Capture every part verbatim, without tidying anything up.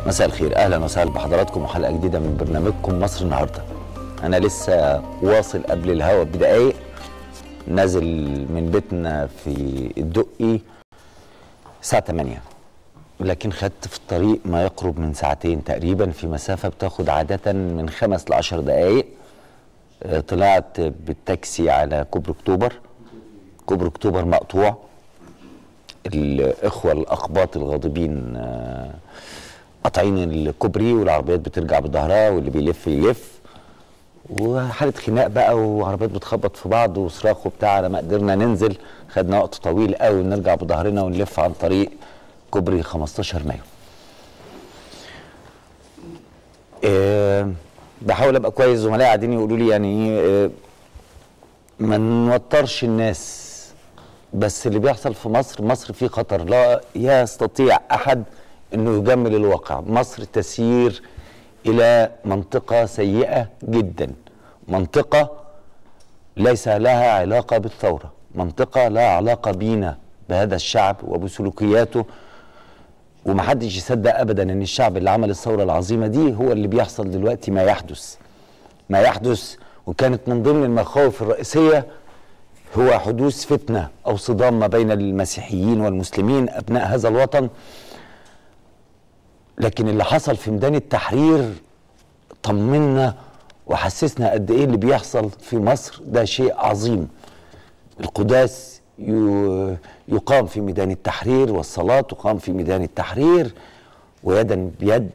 مساء الخير، اهلا وسهلا بحضراتكم وحلقه جديده من برنامجكم مصر النهارده. انا لسه واصل قبل الهوا بدقايق، نازل من بيتنا في الدقي الساعه تمانية، لكن خدت في الطريق ما يقرب من ساعتين تقريبا، في مسافه بتاخد عاده من خمس لعشر دقايق. طلعت بالتاكسي على كوبري اكتوبر. كوبري اكتوبر مقطوع، الاخوه الاقباط الغاضبين قاطعين الكوبري والعربيات بترجع بظهرها واللي بيلف يلف، وحاله خناق بقى وعربيات بتخبط في بعض وصراخ وبتاع. على ما قدرنا ننزل خدنا وقت طويل قوي ونرجع بظهرنا ونلف عن طريق كوبري خمستاشر مايو. أه بحاول ابقى كويس، زملائي قاعدين يقولوا لي يعني ايه، أه ما نوترش الناس، بس اللي بيحصل في مصر، مصر في خطر لا يستطيع احد انه يجمل الواقع. مصر تسير الى منطقه سيئه جدا، منطقه ليس لها علاقه بالثوره، منطقه لها علاقه بينا، بهذا الشعب وبسلوكياته. ومحدش يصدق ابدا ان الشعب اللي عمل الثوره العظيمه دي هو اللي بيحصل دلوقتي ما يحدث ما يحدث وكانت من ضمن المخاوف الرئيسيه هو حدوث فتنه او صدام ما بين المسيحيين والمسلمين ابناء هذا الوطن. لكن اللي حصل في ميدان التحرير طمنا وحسسنا قد ايه اللي بيحصل في مصر ده شيء عظيم. القداس يقام في ميدان التحرير، والصلاة تقام في ميدان التحرير، ويدا بيد.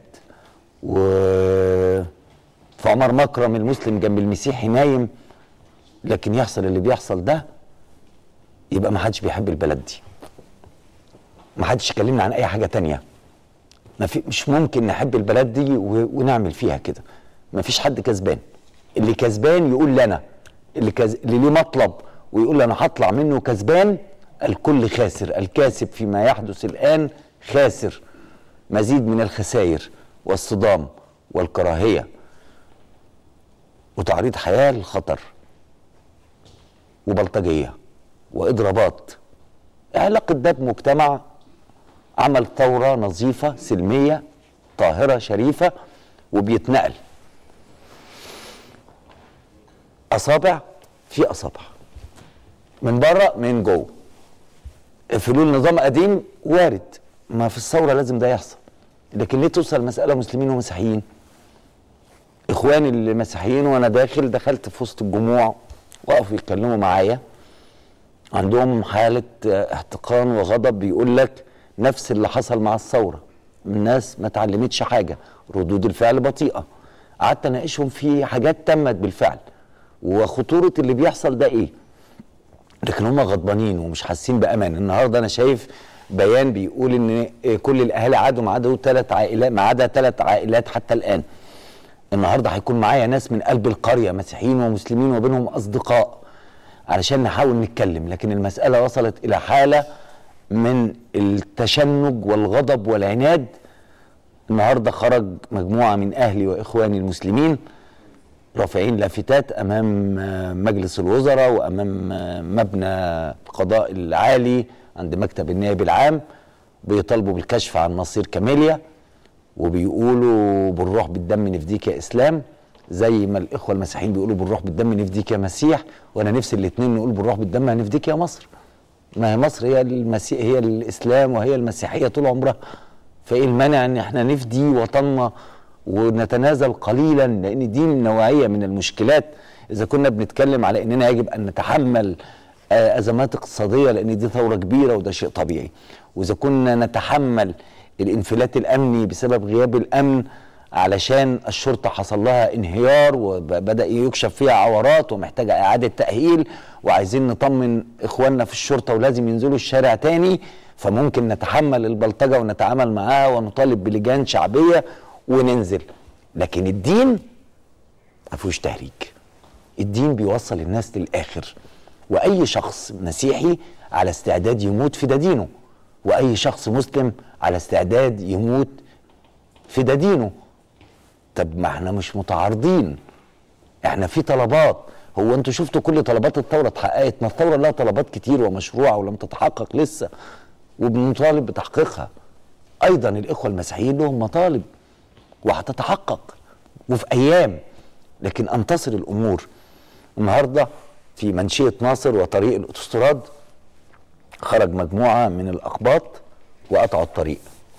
وفي عمر مكرم المسلم جنب المسيحي نايم، لكن يحصل اللي بيحصل ده، يبقى ما حدش بيحب البلد دي. ما حدش يكلمنا عن اي حاجة تانية. ما في، مش ممكن نحب البلد دي ونعمل فيها كده. ما فيش حد كسبان. اللي كسبان يقول لنا، اللي, كز... اللي ليه مطلب ويقول انا هطلع منه كسبان، الكل خاسر. الكاسب فيما يحدث الآن خاسر. مزيد من الخسائر والصدام والكراهية وتعريض حياة للخطر وبلطجية وإضرابات. علاقة ده بمجتمع عمل ثورة نظيفة سلمية طاهرة شريفة وبيتنقل. أصابع في أصابع، من بره من جوه. فلول نظام قديم وارد، ما في الثورة لازم ده يحصل. لكن ليه توصل المسألة مسلمين ومسيحيين؟ إخواني المسيحيين وأنا داخل دخلت في وسط الجموع وقفوا يتكلموا معايا، عندهم حالة احتقان وغضب. بيقول لك نفس اللي حصل مع الثورة، الناس ما اتعلمتش حاجة، ردود الفعل بطيئة. قعدت اناقشهم في حاجات تمت بالفعل وخطورة اللي بيحصل ده ايه، لكن هم غضبانين ومش حاسين بامان. النهارده انا شايف بيان بيقول ان كل الاهالي عادوا ما عدا ثلاث عائلات، ما عدا ثلاث عائلات حتى الان. النهارده هيكون معايا ناس من قلب القرية، مسيحيين ومسلمين وبينهم اصدقاء، علشان نحاول نتكلم. لكن المسألة وصلت الى حالة من التشنج والغضب والعناد. النهارده خرج مجموعه من اهلي واخواني المسلمين رافعين لافتات امام مجلس الوزراء وامام مبنى القضاء العالي عند مكتب النائب العام، بيطالبوا بالكشف عن مصير كاميليا، وبيقولوا بالروح بالدم نفديك يا اسلام، زي ما الاخوه المسيحيين بيقولوا بالروح بالدم نفديك يا مسيح. وانا نفسي الاثنين نقول بالروح بالدم هنفديك يا مصر. ما هي مصر هي المسيح، هي الاسلام وهي المسيحيه طول عمرها. فايه المانع ان احنا نفدي وطننا ونتنازل قليلا؟ لان دي نوعيه من المشكلات. اذا كنا بنتكلم على اننا يجب ان نتحمل ازمات اقتصاديه لان دي ثوره كبيره وده شيء طبيعي، واذا كنا نتحمل الانفلات الامني بسبب غياب الامن علشان الشرطه حصل لها انهيار وبدا يكشف فيها عورات ومحتاجه اعاده تاهيل، وعايزين نطمن اخواننا في الشرطه ولازم ينزلوا الشارع تاني، فممكن نتحمل البلطجه ونتعامل معاها ونطالب بلجان شعبيه وننزل. لكن الدين ما فيهوش تهريج. الدين بيوصل الناس للاخر، واي شخص مسيحي على استعداد يموت في دينه، واي شخص مسلم على استعداد يموت في دينه. طب ما احنا مش متعارضين، احنا في طلبات. هو انتوا شفتوا كل طلبات الثوره اتحققت؟ ما الثوره لها طلبات كتير ومشروعه ولم تتحقق لسه، وبنطالب بتحقيقها. ايضا الاخوه المسيحيين لهم مطالب وهتتحقق وفي ايام، لكن ان تصل الامور. النهارده في منشيه ناصر وطريق الاوتوستراد خرج مجموعه من الاقباط وقطعوا الطريق.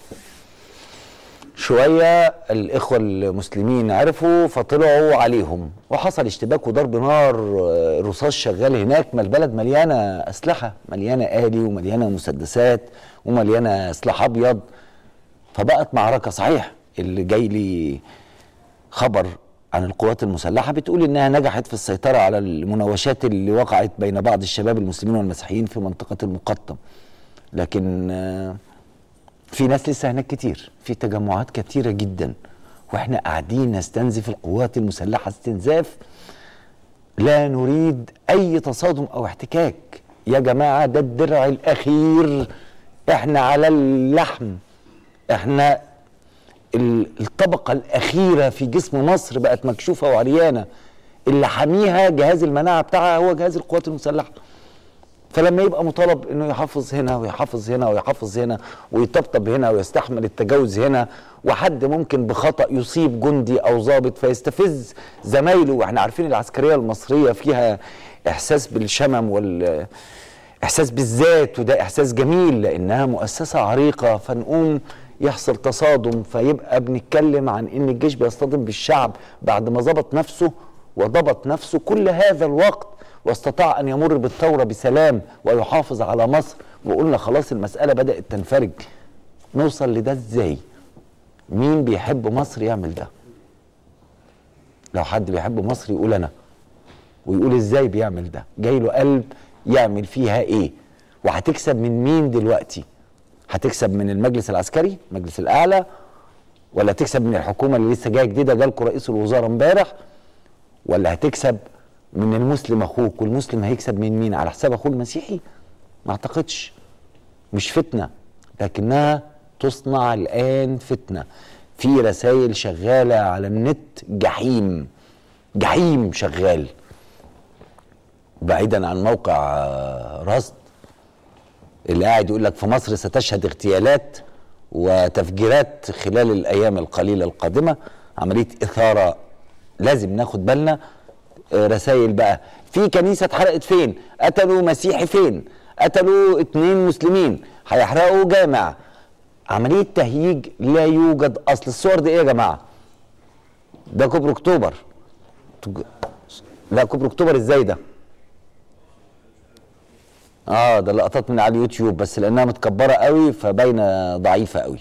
شويه الاخوه المسلمين عرفوا فطلعوا عليهم وحصل اشتباك وضرب نار، رصاص شغال هناك. ما البلد مليانه اسلحه، مليانه آلي ومليانه مسدسات ومليانه سلاح ابيض. فبقت معركه. صحيح اللي جاي لي خبر عن القوات المسلحه بتقول انها نجحت في السيطره على المناوشات اللي وقعت بين بعض الشباب المسلمين والمسيحيين في منطقه المقطم، لكن في ناس لسه هناك كتير، في تجمعات كتيره جدا، واحنا قاعدين نستنزف القوات المسلحه استنزاف. لا نريد اي تصادم او احتكاك يا جماعه، ده الدرع الاخير، احنا على اللحم، احنا الطبقة الأخيرة في جسم مصر بقت مكشوفة وعريانة، اللي حاميها جهاز المناعة بتاعها هو جهاز القوات المسلحة. فلما يبقى مطالب انه يحافظ هنا ويحافظ هنا ويحافظ هنا ويطبطب هنا ويستحمل التجاوز هنا، وحد ممكن بخطأ يصيب جندي او ضابط فيستفز زمايله، واحنا عارفين العسكرية المصرية فيها احساس بالشمم وال احساس بالذات، وده احساس جميل لانها مؤسسة عريقة. فنقوم يحصل تصادم فيبقى بنتكلم عن ان الجيش بيصطدم بالشعب بعد ما ضبط نفسه وضبط نفسه كل هذا الوقت واستطاع ان يمر بالثوره بسلام ويحافظ على مصر، وقلنا خلاص المساله بدات تنفرج. نوصل لده ازاي؟ مين بيحب مصر يعمل ده؟ لو حد بيحب مصر يقول انا، ويقول ازاي بيعمل ده، جاي له قلب يعمل فيها ايه؟ وهتكسب من مين دلوقتي؟ هتكسب من المجلس العسكري، المجلس الاعلى، ولا تكسب من الحكومه اللي لسه جايه جديده جالكوا رئيس الوزراء امبارح، ولا هتكسب من المسلم اخوك؟ والمسلم هيكسب من مين؟ على حساب اخوه المسيحي؟ ما اعتقدش. مش فتنه، لكنها تصنع الان فتنه. في رسائل شغاله على النت، جحيم جحيم شغال، بعيدا عن موقع رصد اللي قاعد يقول لك في مصر ستشهد اغتيالات وتفجيرات خلال الايام القليله القادمه، عمليه اثاره لازم ناخد بالنا. رسائل بقى في كنيسه اتحرقت فين؟ قتلوا مسيحي فين؟ قتلوا اتنين مسلمين، هيحرقوا جامع. عمليه تهييج لا يوجد اصل. الصور دي ايه يا جماعه؟ ده كوبري اكتوبر. لا كوبري اكتوبر ازاي ده؟ اه ده لقطات من على اليوتيوب بس لانها متكبره قوي فباينه ضعيفه قوي.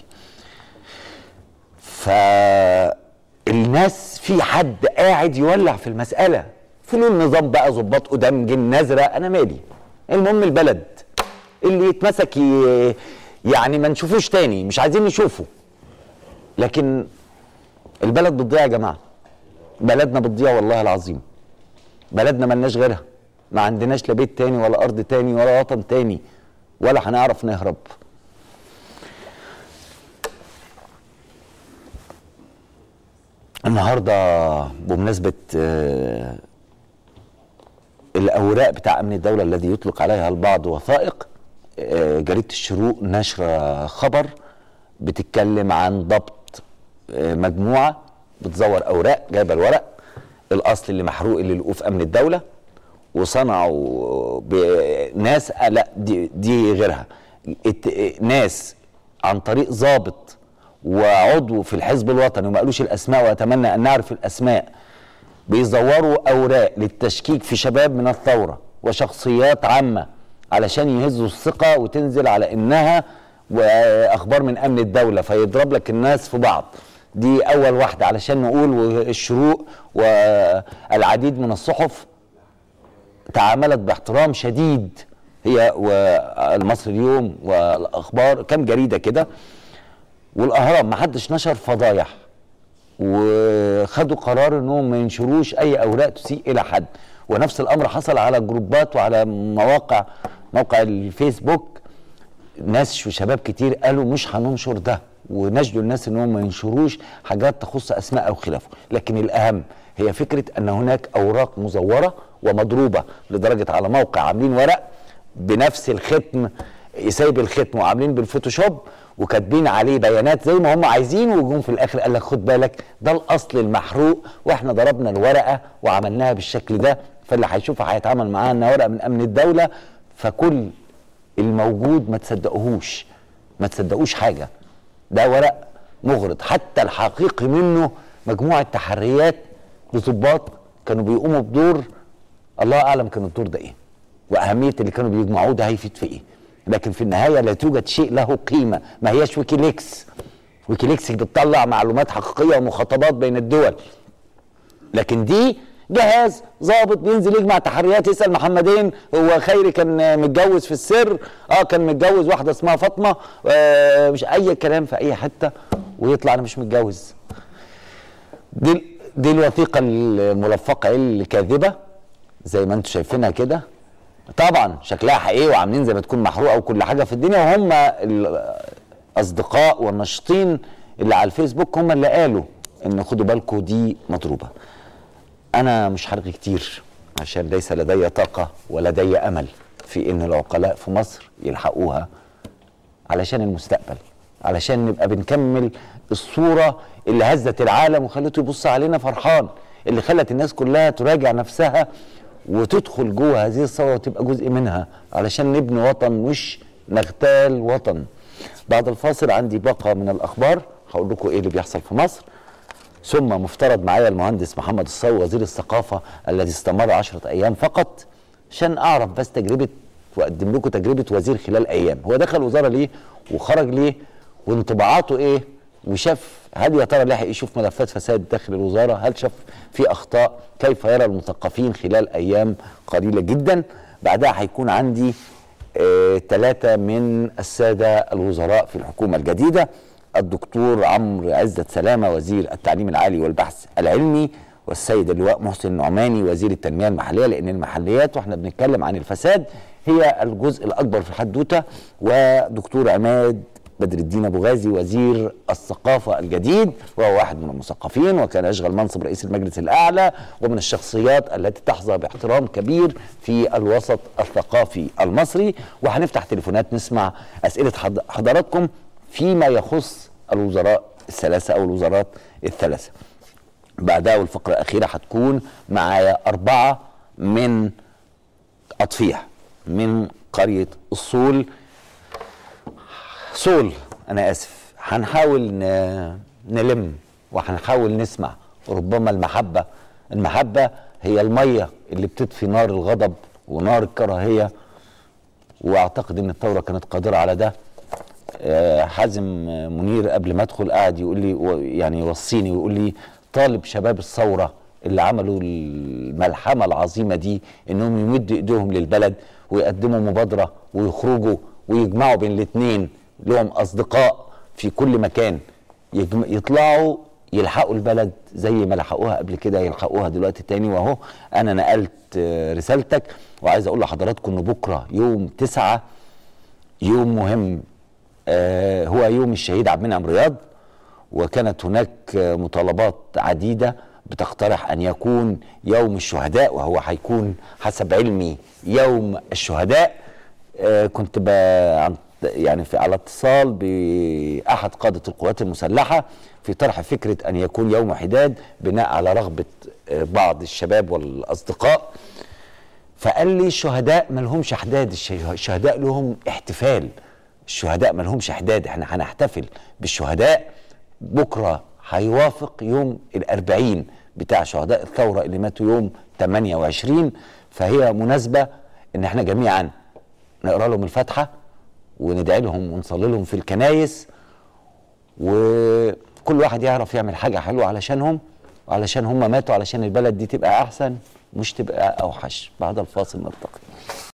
فالناس في حد قاعد يولع في المساله، فلول نظام بقى، ظباط قدام، جن ازرق، انا مالي. المهم البلد اللي يتمسك يعني ما نشوفوش تاني، مش عايزين نشوفه، لكن البلد بتضيع يا جماعه. بلدنا بتضيع والله العظيم. بلدنا ملناش غيرها، ما عندناش لا بيت تاني ولا ارض تاني ولا وطن تاني، ولا هنعرف نهرب. النهارده بمناسبه الاوراق بتاع امن الدوله الذي يطلق عليها البعض وثائق، جريده الشروق نشر خبر بتتكلم عن ضبط مجموعه بتزور اوراق، جايبه الورق الاصل اللي محروق اللي لقوه في امن الدوله، وصنعوا بناس، لا دي دي غيرها، ناس عن طريق ضابط وعضو في الحزب الوطني وما قالوش الاسماء واتمنى ان نعرف الاسماء، بيزوروا اوراق للتشكيك في شباب من الثوره وشخصيات عامه علشان يهزوا الثقه وتنزل على انها واخبار من امن الدوله، فيضرب لك الناس في بعض. دي اول واحده علشان نقول. والشروق والعديد من الصحف تعاملت باحترام شديد، هي والمصري اليوم والاخبار، كام جريده كده، والاهرام، ما حدش نشر فضايح، وخدوا قرار انهم ما ينشروش اي اوراق تسيء الى حد. ونفس الامر حصل على جروبات وعلى مواقع، موقع الفيسبوك، ناس وشباب كتير قالوا مش هننشر ده، ونجدوا الناس انهم ما ينشروش حاجات تخص اسماء او خلافه. لكن الاهم هي فكره ان هناك اوراق مزوره ومضروبه لدرجه على موقع عاملين ورق بنفس الختم، سايب الختم وعاملين بالفوتوشوب وكاتبين عليه بيانات زي ما هم عايزين، وجم في الاخر قال لك خد بالك ده الاصل المحروق واحنا ضربنا الورقه وعملناها بالشكل ده، فاللي هيشوفها هيتعامل معاها انها ورقه من امن الدوله. فكل الموجود ما تصدقوهوش، ما تصدقوش حاجه، ده ورق مغرض. حتى الحقيقي منه مجموعه تحريات لضباط كانوا بيقوموا بدور الله اعلم كان الدور ده ايه واهميه اللي كانوا بيجمعوه ده هيفيد في ايه، لكن في النهايه لا توجد شيء له قيمه. ما هياش ويكيليكس، ويكيليكس بتطلع معلومات حقيقيه ومخاطبات بين الدول، لكن دي جهاز ضابط بينزل يجمع تحريات، يسال محمدين هو خيري كان متجوز في السر، اه كان متجوز واحده اسمها فاطمه، آه مش اي كلام في اي حته، ويطلع انا مش متجوز. دي دي الوثيقه الملفقه الكاذبه زي ما انتم شايفينها كده، طبعا شكلها حقيقي وعاملين زي ما تكون محروقه وكل حاجه في الدنيا، وهم الاصدقاء والناشطين اللي على الفيسبوك هم اللي قالوا ان خدوا بالكم دي مضروبه. انا مش هرغي كتير عشان ليس لدي طاقه ولدي امل في ان العقلاء في مصر يلحقوها علشان المستقبل، علشان نبقى بنكمل الصوره اللي هزت العالم وخلته يبص علينا فرحان، اللي خلت الناس كلها تراجع نفسها وتدخل جوه هذه الثوره وتبقى جزء منها، علشان نبني وطن مش نغتال وطن. بعد الفاصل عندي باقه من الاخبار هقول لكم ايه اللي بيحصل في مصر، ثم مفترض معايا المهندس محمد الصاوي وزير الثقافه الذي استمر عشرة ايام فقط، عشان اعرف بس تجربه واقدم لكم تجربه وزير خلال ايام. هو دخل وزاره ليه وخرج ليه وانطباعاته ايه، وشاف هل يا ترى لحق يشوف ملفات فساد داخل الوزاره، هل شاف في اخطاء، كيف يرى المثقفين خلال ايام قليله جدا. بعدها هيكون عندي ثلاثه آه من الساده الوزراء في الحكومه الجديده، الدكتور عمرو عزت سلامه وزير التعليم العالي والبحث العلمي، والسيد اللواء محسن النعماني وزير التنميه المحليه، لان المحليات واحنا بنتكلم عن الفساد هي الجزء الاكبر في الحدوته، ودكتور عماد بدر الدين ابو غازي وزير الثقافه الجديد، وهو واحد من المثقفين وكان يشغل منصب رئيس المجلس الاعلى ومن الشخصيات التي تحظى باحترام كبير في الوسط الثقافي المصري. وهنفتح تليفونات نسمع اسئله حضراتكم فيما يخص الوزراء الثلاثه او الوزارات الثلاثه. بعدها والفقره الاخيره هتكون معايا اربعه من اطفيح من قريه الصول صول انا اسف. هنحاول نلم وهنحاول نسمع، ربما المحبه المحبه هي الميه اللي بتطفي نار الغضب ونار الكراهيه، واعتقد ان الثوره كانت قادره على ده. حازم منير قبل ما ادخل قاعد يقول لي يعني يوصيني ويقول لي طالب شباب الثوره اللي عملوا الملحمه العظيمه دي انهم يمدوا ايديهم للبلد ويقدموا مبادره ويخرجوا ويجمعوا بين الاثنين، لهم اصدقاء في كل مكان، يطلعوا يلحقوا البلد زي ما لحقوها قبل كده يلحقوها دلوقتي تاني. واهو انا نقلت رسالتك، وعايز اقول لحضراتكم ان بكره يوم تسعة يوم مهم، آه هو يوم الشهيد عبد المنعم رياض، وكانت هناك مطالبات عديده بتقترح ان يكون يوم الشهداء، وهو هيكون حسب علمي يوم الشهداء. آه كنت عن يعني في على اتصال باحد قاده القوات المسلحه في طرح فكره ان يكون يوم حداد بناء على رغبه بعض الشباب والاصدقاء، فقال لي الشهداء ما لهمش احداد، الشهداء لهم احتفال، الشهداء ما لهمش احداد، احنا هنحتفل بالشهداء. بكره هيوافق يوم الأربعين بتاع شهداء الثوره اللي ماتوا يوم ثمانية وعشرين، فهي مناسبه ان احنا جميعا نقرا لهم الفاتحه وندعي لهم ونصلي لهم في الكنايس، وكل واحد يعرف يعمل حاجه حلوه علشانهم وعلشان هم ماتوا، علشان البلد دي تبقى احسن مش تبقى اوحش. بعد الفاصل نلتقي.